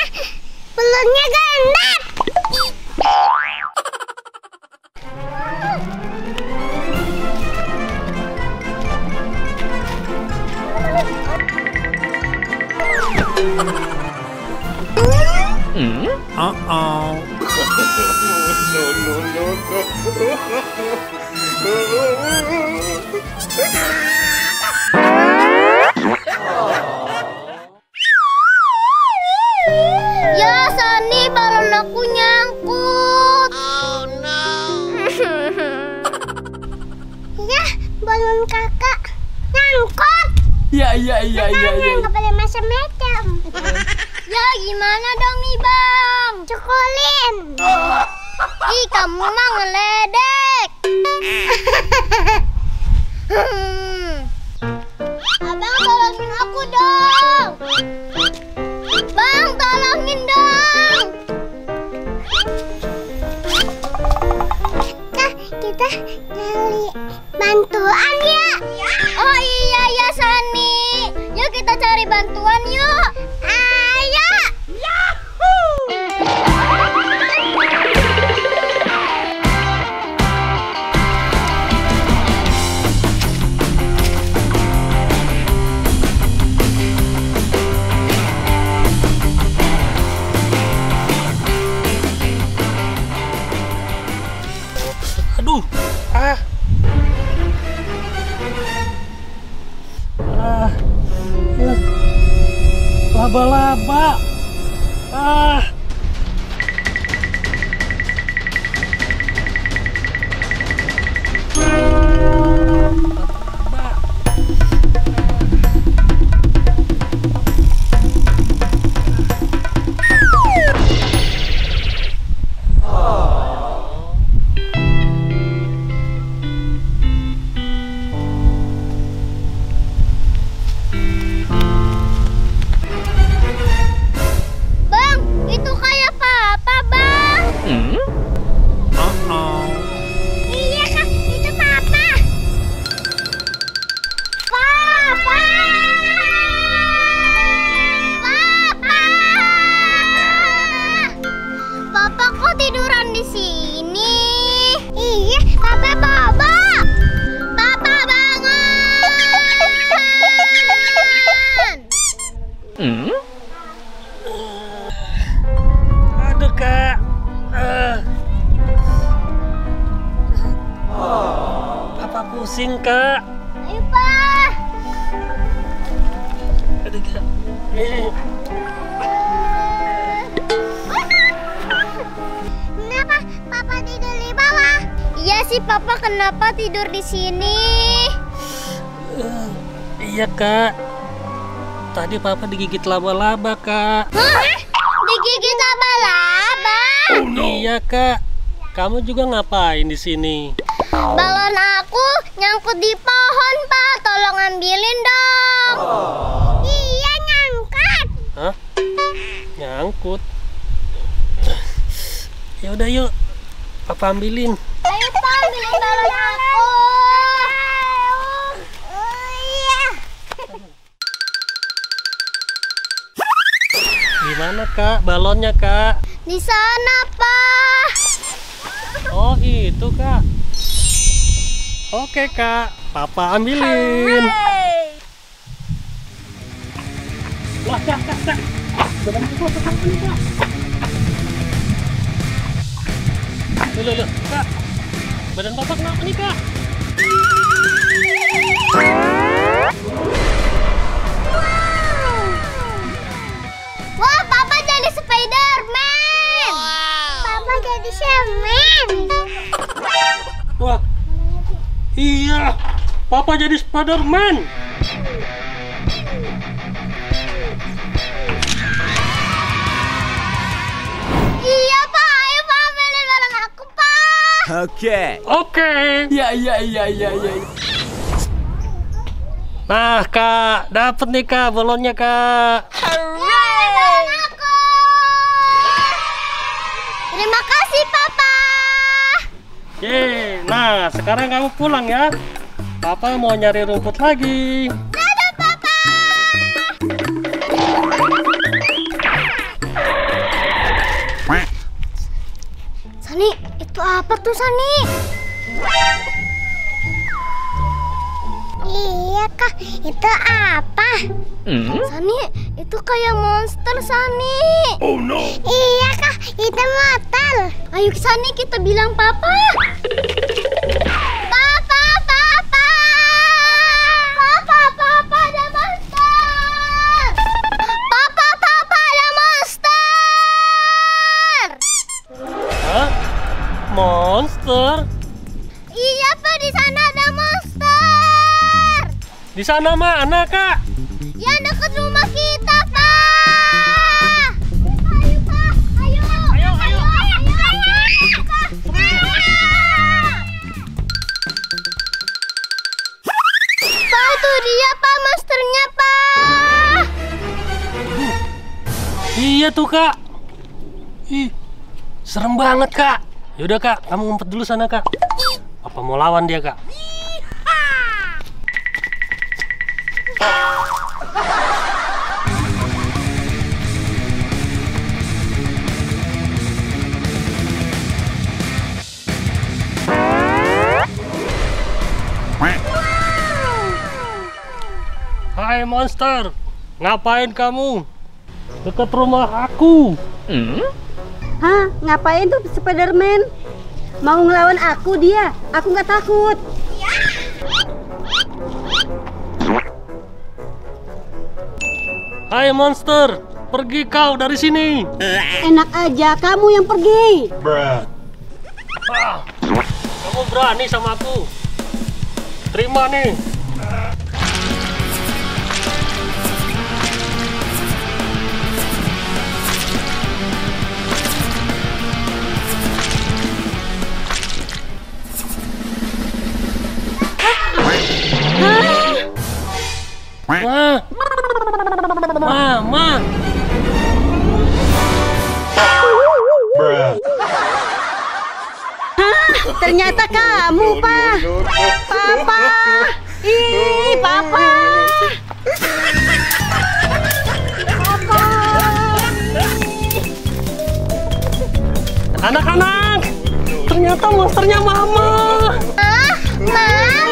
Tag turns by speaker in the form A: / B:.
A: Belutnya gendat. Ya, Sani, balon aku nyangkut. Oh no. Ya, balon kakak nyangkut.
B: Iya.
A: Nggak boleh macam-macam. Ya, gimana dong nih, Bang? Cukulin. Ih, kamu mah ngeledek. Abang, tolongin aku dong. Bang, tolongin dong. Kita cari bantuan ya. Oh iya ya, Sani. Yuk kita cari bantuan yuk. Ayo.
B: Aduh. Laba-laba. Aduh, Kak. Papa pusing, Kak.
A: Ayo, Pak.
B: Aduh, Kak.
A: Kenapa Papa tidur di bawah? Iya sih, Papa kenapa tidur di sini?
B: Iya, Kak. Tadi Papa digigit laba-laba, Kak.
A: Hah? Digigit laba-laba?
B: Oh, no. Iya, Kak. Kamu juga ngapain di sini?
A: Balon aku nyangkut di pohon, Pak. Tolong ambilin dong. Iya, nyangkut.
B: Hah? Nyangkut? Ya udah yuk, Papa ambilin.
A: Ayo, Pak, ambilin balon aku.
B: Gimana, Kak? Balonnya, Kak?
A: Di sana, Pak.
B: Oh, itu, Kak. Oke, Kak. Papa ambilin. Wah, Kak. Badan Papa kenapa nih, Kak? Loh, Kak. Badan Papa kenapa nih, Kak?
A: Wah, Papa jadi Spider-Man. Papa jadi semen.
B: Wah, iya. Papa jadi Spider-Man.
A: Iya, Pak. Ayo, Pak, ambilin balon aku, Pak.
B: Oke. Ya. Nah, Kak, dapet nih, Kak, balonnya, Kak.
A: Yeay, balon aku. Terima kasih, Papa.
B: Yeay. Nah, sekarang kamu pulang ya. Papa mau nyari rumput lagi.
A: Dadah, Papa. apa tuh, Sani? Iya, Kak. Itu apa? Sani, itu kayak monster, Sani.
C: Oh no.
A: Iya, Kak. Itu motor. Ayo, Sani, kita bilang papa. Papa, papa. Papa, papa, ada monster. Papa, papa, ada monster.
B: Hah? Monster?
A: Iya, Pak, di sana ada monster.
B: Di sana mana, Kak?
A: Ya, dekat rumah kita, Pak. Ayo, Pak. Ayo.
B: Ayo, ayo.
A: Pak. Pak, itu dia, Pak, monsternya, Pak.
B: Iya tuh, Kak. Ih, serem banget, Kak. Yaudah, Kak, kamu ngumpet dulu sana, Kak. Apa mau lawan dia, Kak? Hai monster, ngapain kamu dekat rumah aku?
D: Hah? Ngapain tuh Spiderman? Mau ngelawan aku dia? Aku nggak takut.
B: Hai monster, pergi kau dari sini.
D: Enak aja, kamu yang pergi.
B: Ah, kamu berani sama aku? Terima nih. Mama.
D: Ternyata kamu, Pak. Papa. Ih, Papa. Papa.
B: Anak-anak, ternyata monsternya Mama.
A: Mama.